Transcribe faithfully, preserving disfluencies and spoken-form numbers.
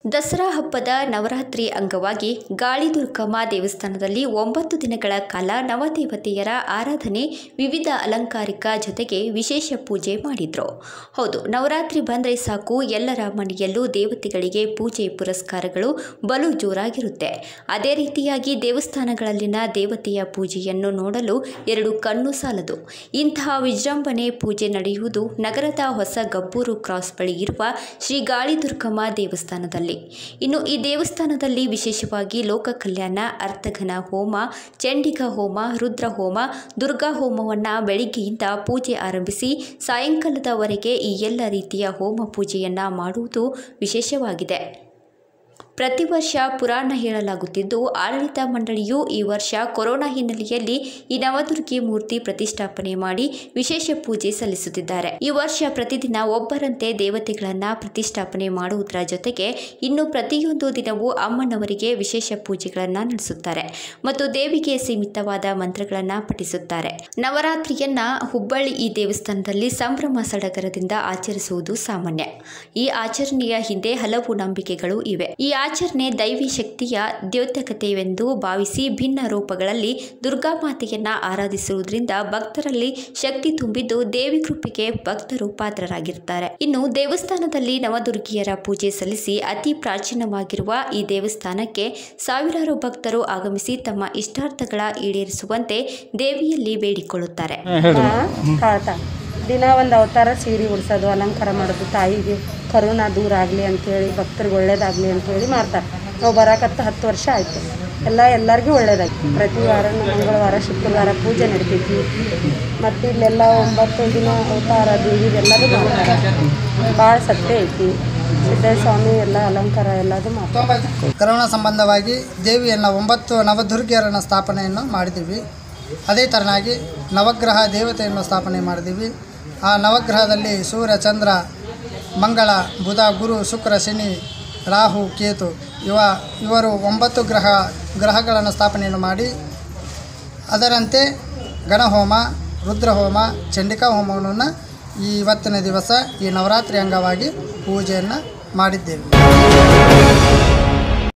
ದಸರಾ ಹಬ್ಬದ ನವರಾತ್ರಿ ಅಂಗವಾಗಿ ಗಾಳಿದುರ್ಗಮ್ಮ ದೇವಸ್ಥಾನದಲ್ಲಿ ಒಂಬತ್ತು ದಿನಗಳ ಕಾಲ ನವದೇವತೆಯರ ಆರಾಧನೆ, ವಿವಿಧ ಅಲಂಕಾರಿಕ ಜೊತೆಗೆ ವಿಶೇಷ ಪೂಜೆ ಮಾಡಿದ್ರು. ಹೌದು, ನವರಾತ್ರಿ ಬಂದರೆ ಸಾಕು ಎಲ್ಲರ ಮನೆಯಲ್ಲೂ ದೇವತೆಗಳಿಗೆ ಪೂಜೆ ಪುರಸ್ಕಾರಗಳು ಬಲು ಜೋರಾಗಿರುತ್ತೆ. ಅದೇ ರೀತಿಯಾಗಿ ದೇವಸ್ಥಾನಗಳಲ್ಲಿನ ದೇವತೆಯ ಪೂಜೆಯನ್ನು ನೋಡಲು ಎರಡು ಕಣ್ಣು ಸಾಲದು. ಇಂತಹ ವಿಜೃಂಭಣೆ ಪೂಜೆ ನಡೆಯುವುದು ನಗರದ ಹೊಸ ಗಬ್ಬೂರು ಕ್ರಾಸ್ ಬಳಿ ಇರುವ ಶ್ರೀ ಗಾಳಿದುರ್ಗಮ್ಮ ದೇವಸ್ಥಾನದಲ್ಲಿ. ಇನ್ನು ಈ ದೇವಸ್ಥಾನದಲ್ಲಿ ವಿಶೇಷವಾಗಿ ಲೋಕ ಕಲ್ಯಾಣ, ಅರ್ಥಘನ ಹೋಮ, ಚಂಡಿಕ ಹೋಮ, ರುದ್ರ ಹೋಮ, ದುರ್ಗಾ ಹೋಮವನ್ನ ಬೆಳಿಗ್ಗೆಯಿಂದ ಪೂಜೆ ಆರಂಭಿಸಿ ಸಾಯಂಕಾಲದವರೆಗೆ ಈ ಎಲ್ಲ ರೀತಿಯ ಹೋಮ ಪೂಜೆಯನ್ನ ಮಾಡುವುದು ವಿಶೇಷವಾಗಿದೆ. ಪ್ರತಿ ವರ್ಷ ಪುರಾಣ ಹೇಳಲಾಗುತ್ತಿದ್ದು, ಆಡಳಿತ ಮಂಡಳಿಯು ಈ ವರ್ಷ ಕೊರೋನಾ ಹಿನ್ನೆಲೆಯಲ್ಲಿ ಈ ನವದುರ್ಗಿ ಮೂರ್ತಿ ಪ್ರತಿಷ್ಠಾಪನೆ ಮಾಡಿ ವಿಶೇಷ ಪೂಜೆ ಸಲ್ಲಿಸುತ್ತಿದ್ದಾರೆ. ಈ ವರ್ಷ ಪ್ರತಿದಿನ ಒಬ್ಬರಂತೆ ದೇವತೆಗಳನ್ನ ಪ್ರತಿಷ್ಠಾಪನೆ ಮಾಡುವುದರ ಜೊತೆಗೆ ಇನ್ನು ಪ್ರತಿಯೊಂದು ದಿನವೂ ಅಮ್ಮನವರಿಗೆ ವಿಶೇಷ ಪೂಜೆಗಳನ್ನ ನಡೆಸುತ್ತಾರೆ ಮತ್ತು ದೇವಿಗೆ ಸೀಮಿತವಾದ ಮಂತ್ರಗಳನ್ನ ಪಠಿಸುತ್ತಾರೆ. ನವರಾತ್ರಿಯನ್ನ ಹುಬ್ಬಳ್ಳಿ ಈ ದೇವಸ್ಥಾನದಲ್ಲಿ ಸಂಭ್ರಮ ಸಡಗರದಿಂದ ಆಚರಿಸುವುದು ಸಾಮಾನ್ಯ. ಈ ಆಚರಣೆಯ ಹಿಂದೆ ಹಲವು ನಂಬಿಕೆಗಳು ಇವೆ. ಈ ಆಚರಣೆ ದೈವಿ ಶಕ್ತಿಯ ದ್ಯೋತಕತೆಯೆಂದು ಭಾವಿಸಿ ಭಿನ್ನ ರೂಪಗಳಲ್ಲಿ ದುರ್ಗಾಮಾತೆಯನ್ನ ಆರಾಧಿಸುವುದರಿಂದ ಭಕ್ತರಲ್ಲಿ ಶಕ್ತಿ ತುಂಬಿದ್ದು ದೇವಿ ಕೃಪೆಗೆ ಭಕ್ತರು ಪಾತ್ರರಾಗಿರುತ್ತಾರೆ. ಇನ್ನು ದೇವಸ್ಥಾನದಲ್ಲಿ ನವದುರ್ಗಿಯರ ಪೂಜೆ ಸಲ್ಲಿಸಿ ಅತಿ ಪ್ರಾಚೀನವಾಗಿರುವ ಈ ದೇವಸ್ಥಾನಕ್ಕೆ ಸಾವಿರಾರು ಭಕ್ತರು ಆಗಮಿಸಿ ತಮ್ಮ ಇಷ್ಟಾರ್ಥಗಳ ಈಡೇರಿಸುವಂತೆ ದೇವಿಯಲ್ಲಿ ಬೇಡಿಕೊಳ್ಳುತ್ತಾರೆ. ದಿನ ಒಂದು ಅವತಾರ ಸೀರೆ ಉಡ್ಸೋದು, ಅಲಂಕಾರ ಮಾಡೋದು, ತಾಯಿಗೆ ಕರೋನಾ ದೂರ ಆಗಲಿ ಅಂಥೇಳಿ, ಭಕ್ತರಿಗೆ ಒಳ್ಳೇದಾಗಲಿ ಅಂಥೇಳಿ ಮಾಡ್ತಾರೆ. ನಾವು ಬರಾಕತ್ತ ಹತ್ತು ವರ್ಷ ಆಯಿತು. ಎಲ್ಲ ಎಲ್ಲರಿಗೂ ಒಳ್ಳೇದಾಗಿ ಪ್ರತಿ ವಾರ ಮಂಗಳವಾರ ಶುಕ್ರವಾರ ಪೂಜೆ ನಡಿತೈತಿ. ಮತ್ತು ಇಲ್ಲೆಲ್ಲ ಒಂಬತ್ತು ದಿನ ಅವತಾರ ದೇವಿದೆಲ್ಲರೂ ಮಾಡ್ತಾರೆ. ಭಾಳ ಸತ್ಯ ಐತಿ. ಸಿದ್ದೇಶ್ವರ ಎಲ್ಲ ಅಲಂಕಾರ ಎಲ್ಲದು ಮಾಡ್ತಾರೆ. ಕರೋನಾ ಸಂಬಂಧವಾಗಿ ದೇವಿಯನ್ನು ಒಂಬತ್ತು ನವದುರ್ಗಿಯರನ್ನು ಸ್ಥಾಪನೆಯನ್ನು ಮಾಡಿದ್ದೀವಿ. ಅದೇ ಥರನಾಗಿ ನವಗ್ರಹ ದೇವತೆಯನ್ನು ಸ್ಥಾಪನೆ ಮಾಡಿದ್ದೀವಿ. ಆ ನವಗ್ರಹದಲ್ಲಿ ಸೂರ್ಯ, ಚಂದ್ರ, ಮಂಗಳ, ಬುಧ, ಗುರು, ಶುಕ್ರ, ಶನಿ, ರಾಹು, ಕೇತು ಇವ ಇವರು ಒಂಬತ್ತು ಗ್ರಹ ಗ್ರಹಗಳನ್ನು ಸ್ಥಾಪನೆಯನ್ನು ಮಾಡಿ ಅದರಂತೆ ಗಣಹೋಮ, ರುದ್ರಹೋಮ, ಚಂಡಿಕಾ ಹೋಮವನ್ನು ಈ ಇವತ್ತಿನ ದಿವಸ ಈ ನವರಾತ್ರಿ ಅಂಗವಾಗಿ ಪೂಜೆಯನ್ನು ಮಾಡಿದ್ದೇವೆ.